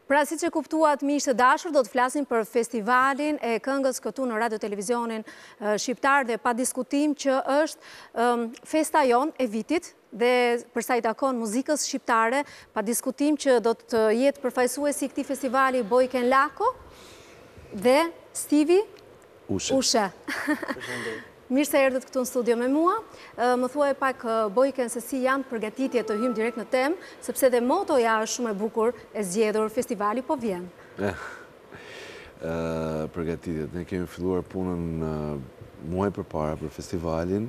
Pra si që kuptuat miqtë të dashur, do të flasim për festivalin e këngës këtu në radio televizionin shqiptar dhe pa diskutim që është festa jon e vitit dhe përsa i takon muzikës shqiptare, pa diskutim që do të jetë përfaqësuesi i këtij festivali Bojken Lako dhe Stivi Ushe. Mirë se erdhët këtu në studio me mua. Më thuaj pak Bojken se si janë përgatitjet të hymë direkt në temë, sepse dhe motoja është shumë e bukur e zgjedhur, festivali po vjen. Përgatitjet, ne kemi filluar punën muaj përpara për festivalin.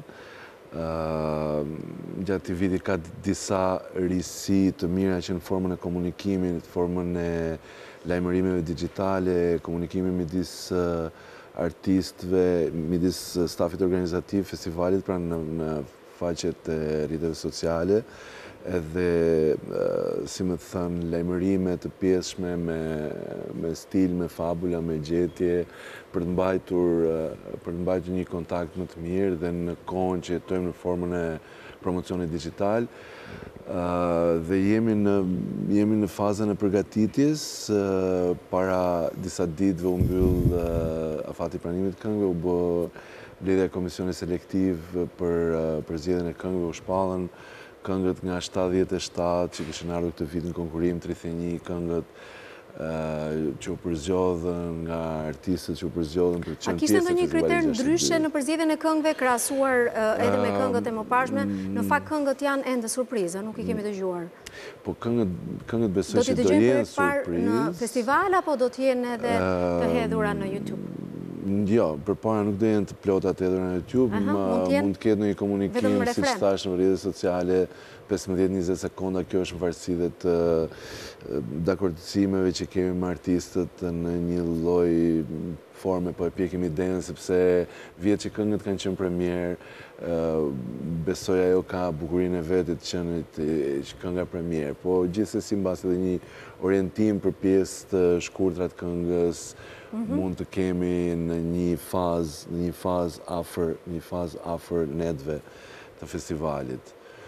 Gjatë këtij viti ka disa risi të mira që në formën e komunikimit, formën e lajmërimeve digjitale, komunikimit midis artistëve, midis stafit organizativ festivalit, pra në faqet e rrjeteve sociale, edhe, si më thënë, lajmërime të pjesshme me stil, me fabula, me gjetje, për të mbajtur një kontakt më të mirë dhe në kohën që jetojmë në formën e promocionit digital. Dhe jemi në fazën e përgatitjes. Para disa ditëve u mbyll afati pranimit këngëve, u bë mbledhja e komisionit selektiv për zgjedhjen e këngëve, u shpallën këngët nga 77 që kishin ardhur këtë vit në konkurrim, 31 këngët që u përzgjodhën nga artistët që u përzgjodhën për të qenë pjesë e festivalit. A kishte ndonjë kriter 62? ndryshe në përzgjedhjen e këngëve krahasuar edhe me këngët e mëparshme? Në fakt këngët janë ende surprizë, nuk i kemi dëgjuar. Po këngët besoj që do Do t'i dëgjojmë jenë për parë në surprizë. festival apo do t'jenë edhe të hedhura në YouTube? Jo, përpara nuk do jenë të plota të hedhura në YouTube, mund të ketë ndonjë komunikim, siç thash, në rrjetet sociale, 15-20 sekonda, kjo është në varësi dhe të dakordësimeve që kemi me artistët në një lloj forme, po e pjekim idenë, sepse vjet që këngët kanë qenë premier, besoj ajo ka bukurinë e vetë të qenit kënga premier, po gjithsesi mbas edhe një orientim për pjesë të shkurtra të këngës, mund të kemi në një fazë afër netëve të festivalit.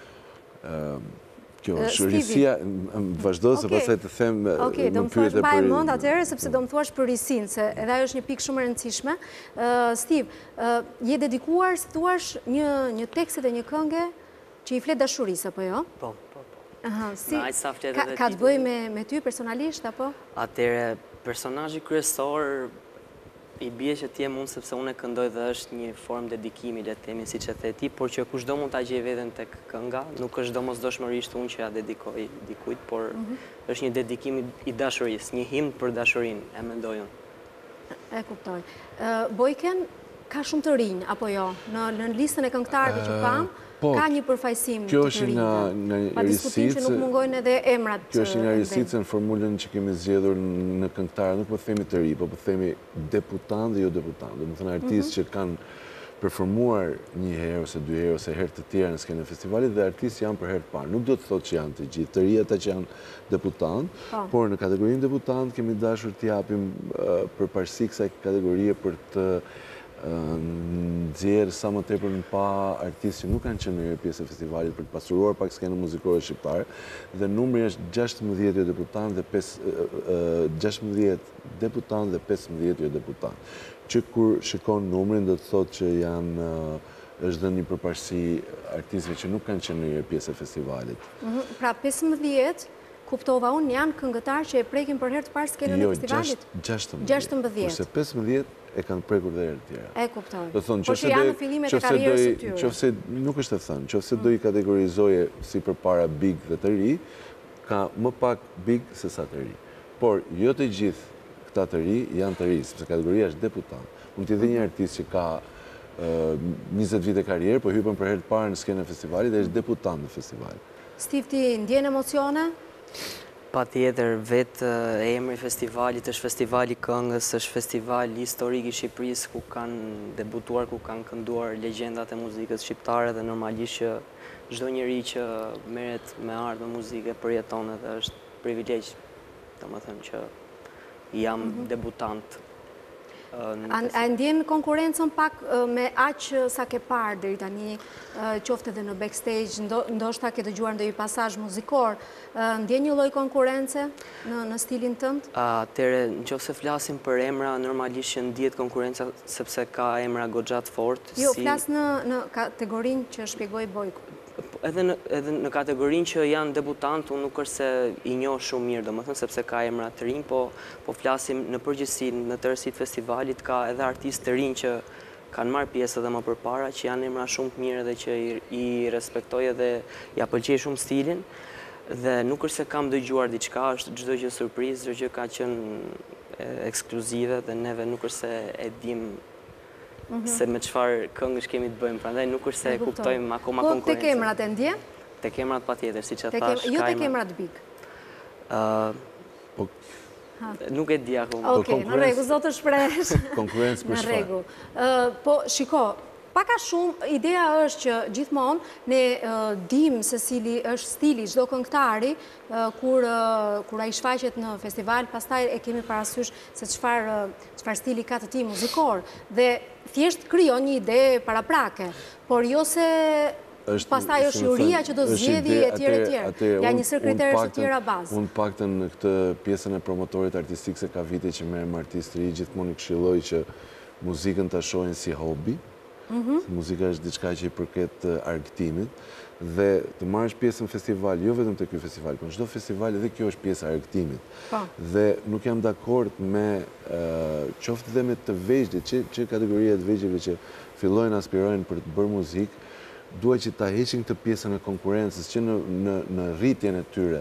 Kjo është risia, vazhdo se pastaj të them më pyetje për... Do më thuash mbaj mend atëherë, sepse do më thuash për risin, se edhe ajo është një pikë shumë e rëndësishme. Steve, je dedikuar, si thuash, një tekst dhe një këngë që i flet dashurisë, apo jo? Po. Ka të bëj me ty personalisht, apo? Atëherë, personazhi kryesor i bie që t'je mund, sepse unë e këndoj dhe është një formë dedikimi, le të themi, siç e the ti, por që kushdo mund ta gjej veten tek kënga, nuk është domosdoshmërisht unë që ja dedikoj dikujt, por është një dedikim i dashurisë, një himn për dashurinë, e mendoj unë. E kuptoj. Bojken ka shumë të rinj, apo jo? Në listën e këngëtarëve që kam, ka një përfaqësim të rinjve. Pa diskutim që nuk mungojnë edhe emrat. Kjo është nga risicë në formulën që kemi zgjedhur në këngëtarë, nuk po themi të ri, po themi debutant dhe jo debutant. Do të thënë artistë që kanë performuar një herë ose dy herë ose herë të tjera në skenën e festivalit dhe artistë janë për herë të parë. Nuk do të thotë që janë të gjithë, të ri ata që janë debutant, por në kategorinë debutant kemi dashur t'i japim përparësi kësaj kategorie për të nxjerrë sa më tepër në pa artistë që nuk kanë qenë në pjesë e festivalit për të pasuruar pak skenën muzikore shqiptare, dhe numri është 16 jo debutant dhe 15 jo debutant. Që kur shikon numrin do të thotë që është dhënë një përparësi artistëve që nuk kanë qenë në pjesë e festivalit. Pra 15, kuptova unë, janë këngëtarë që e prekin për herë të parë skenën e festivalit? Jo, 16. Kurse 15 e kanë prekur dhe herë tjera. E kuptoj. Po që janë në fillimet e karrierës së tyre. Nuk është e thënë, qofse do i kategorizoje si përpara big dhe të ri, ka më pak big se sa të ri. Por jo të gjithë këta të ri janë të ri, sepse kategoria është debutant. Mund t'i dhe një artist që ka 20 vite karrierë, po hypën për herë të parë në skenën e festivalit dhe është debutant në festival. Steve, ti ndjen emocione? Patjetër, vetë emri festivalit është festivali këngës, është festivali historik i Shqipërisë ku kanë debutuar, ku kanë kënduar legjendat e muzikës shqiptare dhe normalisht që çdo njeri që merret me art, me muzikë përjeton edhe është privilegj, domethënë që jam debutant. A ndjen konkurencën pak me aq sa ke parë deri tani, qoftë edhe në backstage, ndoshta ke dëgjuar ndonjë pasazh muzikor, ndjen një lloj konkurrence në stilin tënd? Atëre, nëse flasim për emra, normalisht që ndihet konkurenca sepse ka emra goxha të fortë. Jo, flas në kategorinë që shpjegoi Bojku. Edhe në kategorinë që janë debutantë, unë nuk është se i njoh shumë mirë, domethënë sepse ka emra të rinj, po flasim në përgjithësi në tërësi të festivalit ka edhe artistë të rinj që kanë marrë pjesë edhe më përpara, që janë emra shumë të mirë dhe që i respektoj edhe ja pëlqej shumë stilin. Dhe nuk është se kam dëgjuar diçka, është çdo gjë surprizë, çdo gjë ka qenë ekskluzive dhe neve nuk është se e dim se me çfarë këngësh kemi të bëjmë, prandaj nuk është se kuptojmë akoma konkurrencën. Po tek emrat e ndjen? Tek emrat patjetër, siç e thash. Jo tek emrat big. Nuk e di akoma. Okej, në rregull, zotë shpresh. Konkurrencë për çfarë? Në rregull. Po shiko, pak a shumë, ideja është që gjithmonë ne dim se cili është stili çdo këngëtari kur ai shfaqet në festival, pastaj e kemi parasysh se çfarë stili ka të tij muzikor dhe thjesht krijon një ide paraprake, por jo se pastaj është juria që do zgjedhë etj. Ja njësër kriterë të tjera bazë. Unë paktën në këtë pjesën e promotorit artistik se ka vite që merrem artistë ri, gjithmonë i këshilloj që muzikën ta shohin si hobi. Muzika është diçka që i përket argëtimit dhe të marrësh pjesë në festival, jo vetëm te ky festival, por çdo festival edhe kjo është pjesë e argëtimit. Dhe nuk jam dakord me qoftë dhe me të vegjëlit, që kategoria të vegjëlve që fillojnë aspirojnë për të bërë muzikë, duhet që ta heqin këtë pjesën e konkurrencës që në rritjen e tyre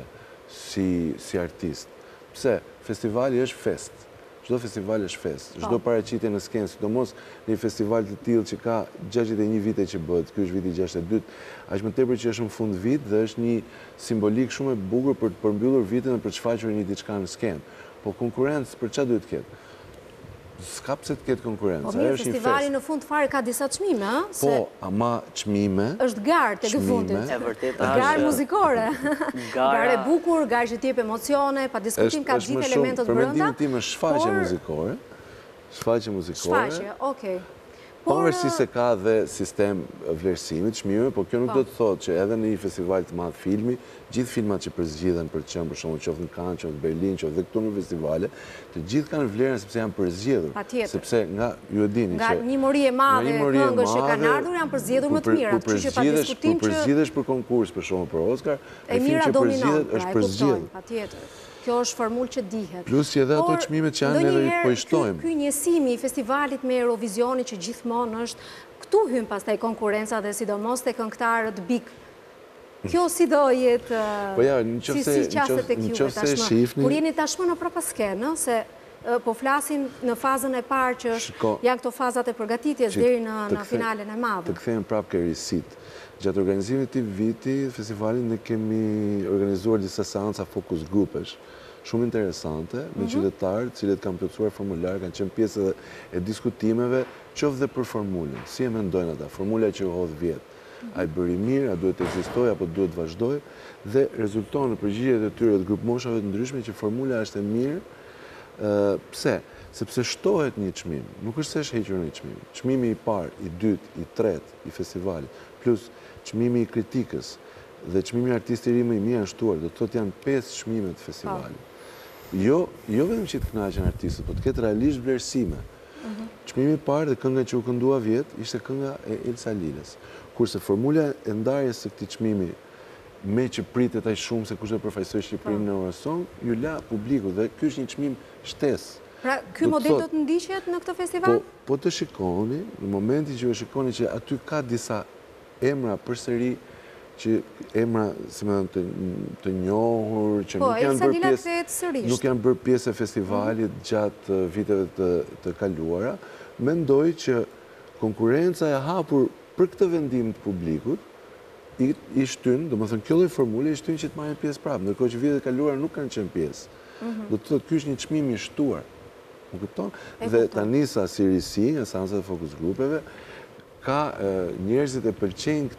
si artist. Pse? Festivali është fest. Çdo festival është fest, çdo paraqitje në skenë, sidomos në një festival të tillë që ka 61 vite që bëhet, ky është viti 62, aq më tepër që është në fund vit dhe është një simbolik shumë e bukur për të përmbyllur vitin dhe për të shfaqur një diçka në skenë. Po konkurrencë për çfarë duhet të ketë? S'ka pse të ketë konkurrencë. Po mirë, festivali në fund fare ka disa çmime, ëh? Po, ama çmime. Është garë tek e fundit. E vërtetë është. Garë muzikore. Garë e bukur, garë që t'jep emocione, pa diskutim ka gjithë elementet brenda. Për mendimin tim është shfaqje muzikore. Shfaqje muzikore. Shfaqje, okej. Pavarësisht se ka dhe sistem vlerësimit, çmime, po kjo nuk do të thotë që edhe në një festival të madh filmi, gjithë filmat që përzgjidhen për të qenë për shembull qoftë në Cannes, qoftë në Berlin, qoftë dhe këtu në festivale, të gjithë kanë vlerën sepse janë përzgjedhur. Sepse nga ju e dini që nga një mori e madhe këngësh që kanë ardhur janë përzgjedhur më të mira, kështu që pa diskutim që përzgjedhesh për konkurs, për shembull për Oscar, e mira dominon, është përzgjedhur. Patjetër. Kjo është formulë që dihet. Plus që edhe ato çmimet që janë neve i pojshtojmë. Ky njësimi i festivalit me Eurovisionit që gjithmonë është, këtu hyn pastaj konkurenca dhe sidomos te këngëtarët big. Kjo si do jetë si qasët e Q-ve tashmë. Kur jeni tashmë në prapaskenë, se po flasim në fazën e parë që janë këto fazat e përgatitjes deri në finalen e madhe. Të kthehen prapë ke risit. Gjatë organizimit të viti, festivalin ne kemi organizuar disa seanca focus grupesh, shumë interesante, me qytetarë, cilët kanë plotësuar formular, kanë qenë pjesë e diskutimeve, qoftë dhe për formulën. Si e mendojnë ata? Formula që u hodh vjet. A i bëri mirë, a duhet të ekzistojë apo duhet të vazhdojë, dhe rezulton në përgjigjet e tyre të grup moshave të ndryshme që formula është e mirë. Pse? Sepse shtohet një çmim, nuk është se është hequr një çmim. Çmimi i parë, i dytë, i tretë i festivalit, plus çmimi i kritikës dhe çmimi i artistit i ri më i mirë shtuar, do të thotë janë 5 çmime të festivalit. Jo vetëm që të kënaqen artistët, por të ketë realisht vlerësime. Çmimi i parë dhe kënga që u këndua vjet ishte kënga e Elsa Liles. Kurse formula e ndarjes së këtij çmimi me që pritet aq shumë se kush do përfaqësoj Shqipërinë në Eurosong, ju la publiku dhe ky është një çmim shtesë. Pra, ky model do të ndiqet në këtë festival? Po të shikoni, në momentin që ju shikoni që aty ka disa emra përsëri që emra, si më të njohur, që nuk janë bërë pjesë e festivalit gjatë viteve të kaluara, mendoj që konkurenca e hapur për këtë vendim të publikut i shtyn, do më thënë kjo lloj formule i shtyn që të marrin pjesë prapë, ndërkohë që vitet e kaluara nuk kanë qenë pjesë. Do të thotë ky është një çmim i shtuar. Më kupton? Dhe tani sa si risi, në seancat e focus grupeve, ka njerëzit e pëlqejnë këtë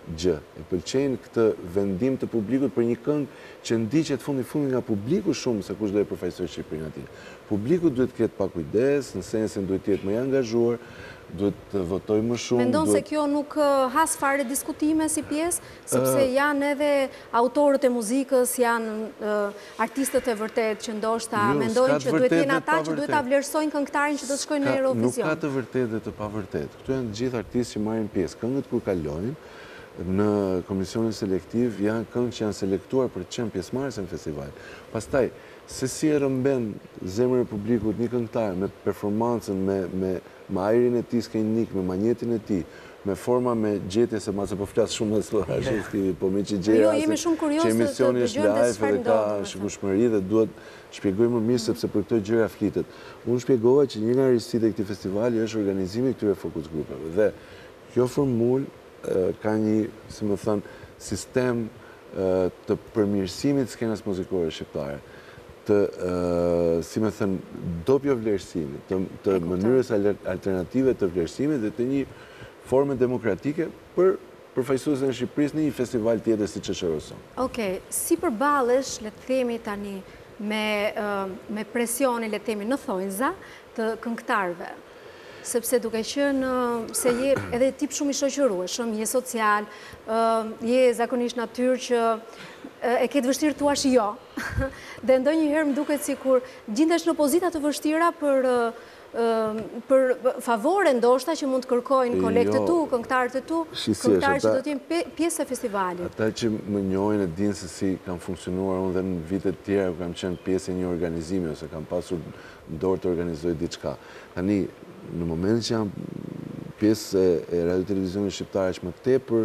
gjë. E pëlqejnë këtë vendim të publikut për një këngë që ndiqet fundi nga publiku shumë se kush do e përfaqësoj Shqipërinë atij. Publiku duhet të ketë pak kujdes, në sensin duhet të jetë më i angazhuar, duhet të votoj më shumë. Mendon se kjo nuk has fare diskutime si pjesë, sepse janë edhe autorët e muzikës, janë artistët e vërtet që ndoshta mendojnë që duhet jenë ata që duhet ta vlerësojnë këngëtarin që do të shkojnë në Eurovision. Nuk ka të vërtet dhe të pavërtet. Këtu janë të gjithë artistë që marrin pjesë. Këngët kur kalojnë në komisionin selektiv janë këngë që janë selektuar për të qenë pjesëmarrës në festival. Pastaj, se si e rëmben zemrën e publikut një këngëtar me performancën, me ajrin e tij skenik, me manjetin e tij, me forma, me gjetje, se ma se po flas shumë dhe s'lorashë, po me që gjeja, që emisioni është live dhe ka shikueshmëri dhe duhet shpjegoj më mirë sepse për këto gjëra flitet. Unë shpjegova që një nga rrisësitë e këtij festivali është organizimi i këtyre focus grupeve dhe kjo formulë ka një, si më thënë, sistem të përmirësimit skenës muzikore shqiptare, të, si më thënë, dopjo vlerësimit, të mënyrës alternative të vlerësimit dhe të një forme demokratike për përfaqësuesën e Shqipërisë në një festival tjetër siç është Eurovision. Okej, si përballesh, le të themi tani, me presionin, le të themi, në thonjza të këngëtarëve? Sepse duke qenë se je edhe tip shumë i shoqërueshëm, je social, je zakonisht natyrë që e ketë vështirë thuash jo. Dhe ndonjëherë më duket sikur gjendesh në pozita të vështira për favore ndoshta që mund të kërkojnë kolegët e tu, këngëtarët e tu, këngëtarët që do të jenë pjesë e festivalit. Ata që më njohin e dinë se si kam funksionuar unë dhe në vitet tjera ku kam qenë pjesë e një organizimi ose kam pasur dorë të organizoj diçka. Tani, në moment që jam pjesë e radio televizionit shqiptar është më tepër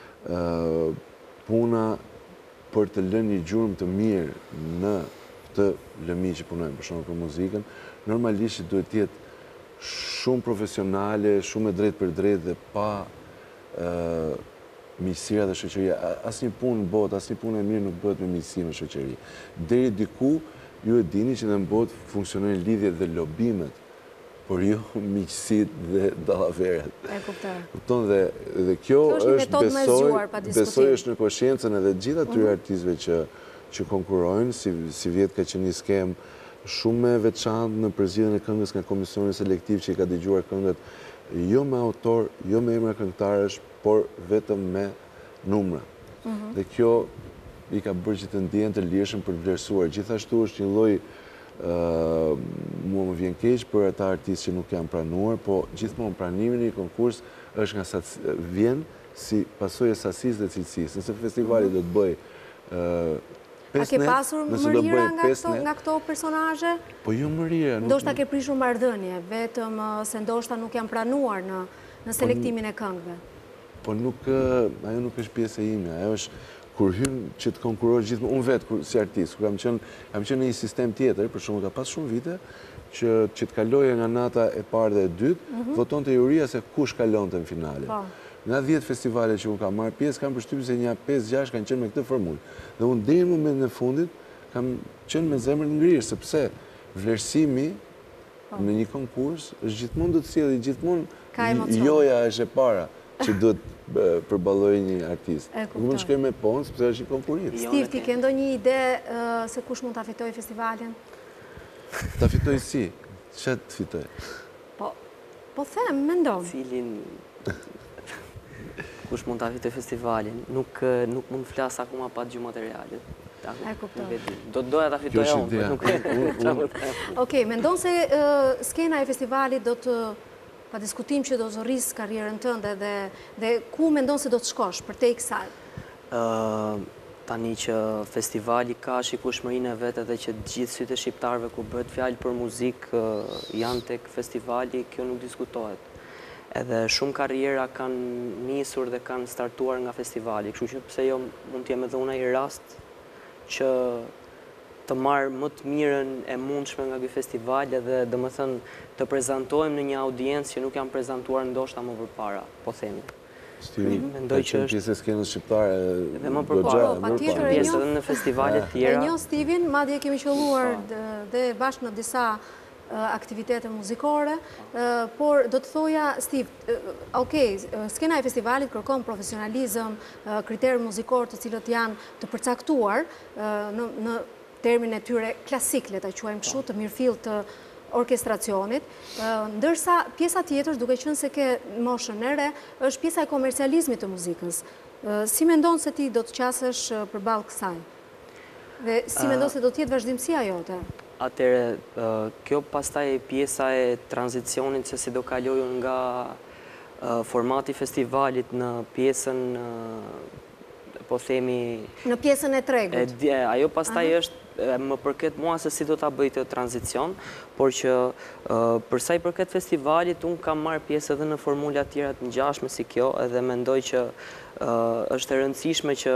puna për të lënë një gjurmë të mirë në këtë lëmi që punojmë, për shembull për muzikën, normalisht duhet të jetë shumë profesionale, shumë e drejtë për drejtë dhe pa miqësira dhe shoqëria. Asnjë punë në botë, asnjë punë e mirë nuk bëhet me miqësi me shoqëri. Deri diku ju e dini që në botë funksionojnë lidhjet dhe lobimet, por jo miqësitë dhe dallaveret. E kuptoj. Kupton dhe kjo është besoj është në konsciencën edhe gjithë atyre artistëve që konkurrojnë, si vjet ka qenë një skemë shumë e veçantë në përzgjedhjen e këngës nga komisioni selektiv që i ka dëgjuar këngët jo me autor, jo me emra këngëtarësh, por vetëm me numra. Dhe kjo i ka bërë që të ndihen të lirshëm për të vlerësuar. Gjithashtu është një lloj mua më vjen keq për ata artistë që nuk janë pranuar, po gjithmonë pranimi në një konkurs është vjen si pasojë e sasisë dhe cilësisë. Nëse festivali do të bëj 5 A ke pasur mërira nga këto personazhe? Po jo mërira. Ndoshta ke prishur marrëdhënie, vetëm se ndoshta nuk janë pranuar në selektimin e këngëve. Po ajo nuk është pjesë e ime, ajo është kur hynë që të konkurosh gjithmonë, unë vetë si artist, kur kam qenë në një sistem tjetër, për shumë ka pas shumë vite, që të kaloje nga nata e parë dhe e dytë, voton të juria se kush kalon të në finale. Nga 10 festivale që unë kam marrë pjesë, kam përshtypjen se një 5-6 kanë qenë me këtë formulë. Dhe unë deri në momentin e fundit kam qenë me zemrën ngrirë, sepse vlerësimi në një konkurs është gjithmonë do të sjellë, gjithmonë joja është e para që duhet përballoj një artist. Nuk mund të shkoj me ponë, sepse është një konkurrim. Steve, ti ke ndonjë ide se kush mund ta fitojë festivalin? Ta fitoj si? Çfarë të fitoj? Po them, mendon. Cilin kush mund ta fitojë festivalin? Nuk mund të flas akoma pa dëgjuar materialet. E kuptoj. Do doja ta fitoja unë. Okej, mendon se skena e festivalit do të pa diskutim që do të rrisë karrierën tënde dhe ku mendon se do të shkosh për te i kësaj? Tani që festivali ka shikueshmërinë e vetë dhe që gjithë sytë e shqiptarëve ku bëhet fjalë për muzikë janë tek festivali, kjo nuk diskutohet. Edhe shumë karriera kanë nisur dhe kanë startuar nga festivali, kështu që pse jo mund t'jem edhe unë ai rast që të marrë më të mirën e mundshme nga ky festival dhe domethënë të prezantohem në një audiencë që nuk janë prezantuar ndoshta më përpara, po themi. Mendoj që është pjesë e skenës shqiptare dhe më përpara, pjesë edhe në festivale të tjera. E njoh Steven, madje kemi qelluar dhe bashkë në disa aktivitete muzikore, por do të thoja, Steve, okej, skena e festivalit kërkon profesionalizëm, kriterë muzikor të cilët janë të përcaktuar në termin e tyre klasik, le ta quajmë kështu, të mirëfill të orkestracionit, ndërsa pjesa tjetër, duke qenë se ke moshën e re, është pjesa e komercializmit të muzikës. Si mendon se ti do të qasesh përballë kësaj? Dhe si mendon se do të jetë vazhdimësia jote? Atëre, kjo pastaj pjesa e tranzicionit se si do kalojë nga formati festivalit në pjesën, po themi... Në pjesën e tregut. Ajo pastaj është, më përket mua se si do ta bëj të tranzicion, por që përsa i përket festivalit, unë kam marrë pjesë edhe në formula tjera të ngjashme si kjo, edhe mendoj që është e rëndësishme që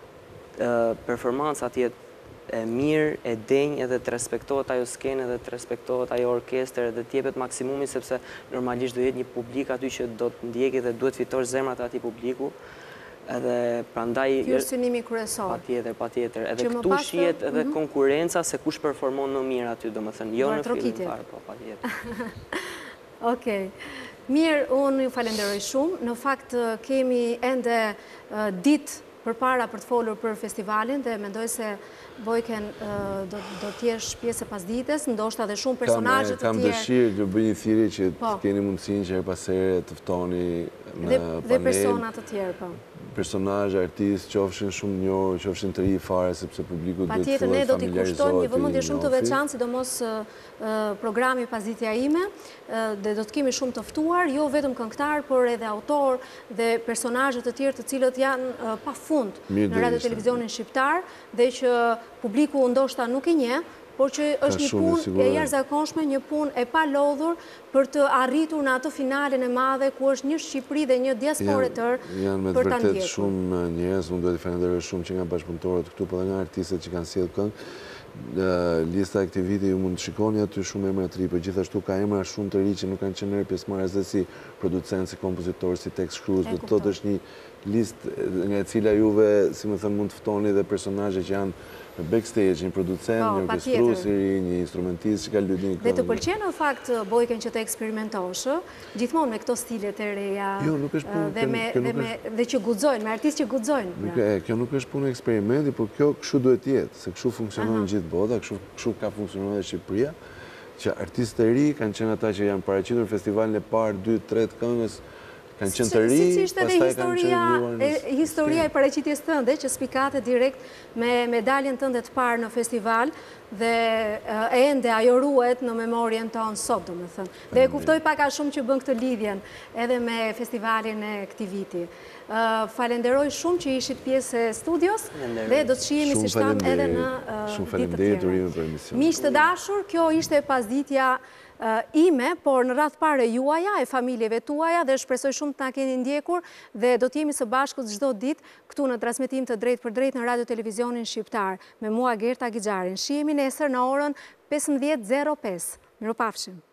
performancat jetë e mirë, e denjë, edhe të respektohet ajo skenë, edhe të respektohet ajo orkestër, edhe të jepet maksimumi, sepse normalisht do jetë një publik aty që do të ndjeki dhe duhet fitosh zemrat e atij publiku. Edhe prandaj... Ky është synimi kryesor. Patjetër. Edhe këtu shihet edhe konkurenca se kush performon më mirë aty, domethënë, jo në fillim fare, po patjetër. Okej. Mirë, unë ju falenderoj shumë. Në fakt kemi ende ditë përpara për të folur për festivalin dhe mendoj se Bojken do t'jesh pjesë e pasdites, ndoshta dhe shumë personazhe të tjerë. Kam dëshirë të bëj një thirrje që të keni mundësinë që her pas here të ftoni në panel. Dhe persona të tjerë, po. Personazhe, artistë, qofshin shumë njohur, qofshin të ri fare, sepse publiku duhet të patjetër, ne do t'i kushtojmë një vëmendje shumë të veçantë, sidomos programi Pasditja ime, dhe do të kemi shumë të ftuar, jo vetëm këngëtar, por edhe autor dhe personazhe të tjerë të cilët janë pafund në radio televizionin shqiptar, dhe që publiku ndoshta nuk i njeh, por që është një punë e jashtëzakonshme, një punë e palodhur për të arritur në atë finalen e madhe ku është një Shqipëri dhe një diasporë tërë për ta ndjekur. Janë me të vërtet shumë njerëz, unë duhet i falenderoj shumë që nga bashkëpunëtorët këtu, por edhe nga artistët që kanë sjellë këngë. Lista e aktivitetit ju mund të shikoni aty shumë emra të ri, por gjithashtu ka emra shumë të ri që nuk kanë qenë pjesëmarrës dhe si producent, si kompozitor, si tekst shkrues, do të thotë është një listë nga e cila juve, si më thënë, mund të ftoni dhe personazhe që janë në backstage, një producent, një orkestrues i ri, një instrumentist që ka luajtur një këngë. Dhe të pëlqen në fakt Bojken që të eksperimentosh, gjithmonë me këto stile të reja. Jo, nuk është punë. Dhe që guxojnë, me artistë që guxojnë. Kjo nuk është punë eksperimenti, por kjo kështu duhet të jetë, se kështu funksionon në gjithë bota, kështu ka funksionuar edhe Shqipëria, që artistë të ri kanë qenë ata që janë paraqitur festivalin e parë 2-3 këngës, kanë qenë të ri, pastaj kanë qenë luar. Historia e paraqitjes tënde, që spikate direkt me medaljen tënde të parë në festival, dhe ende ajo ruhet në memorien tonë sot, domethënë. Dhe e kuftoj pak a shumë që bën këtë lidhjen edhe me festivalin e këtij viti. Falenderoj shumë që ishit pjesë e studios dhe do të shihemi si shtam edhe në ditë të tjera. Miq të dashur, kjo ishte Pasditja ime, por në radhë parë juaja, e familjeve tuaja, dhe shpresoj shumë të na keni ndjekur dhe do t'jemi së bashku çdo ditë këtu në transmetim të drejtë për drejtë në radio televizionin shqiptar me mua Gerta Gixharin. Shihemi nesër në orën 15:05. Mirupafshim.